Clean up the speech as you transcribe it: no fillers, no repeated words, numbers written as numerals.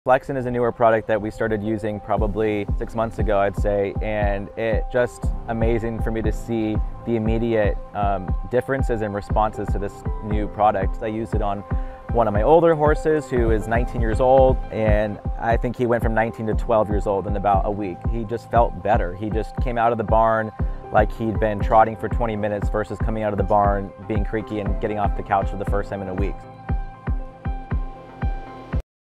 FLEXSYN is a newer product that we started using probably 6 months ago, I'd say, and it just amazing for me to see the immediate differences and responses to this new product. I used it on one of my older horses who is 19 years old, and I think he went from 19 to 12 years old in about a week. He just felt better. He just came out of the barn like he'd been trotting for 20 minutes versus coming out of the barn being creaky and getting off the couch for the first time in a week.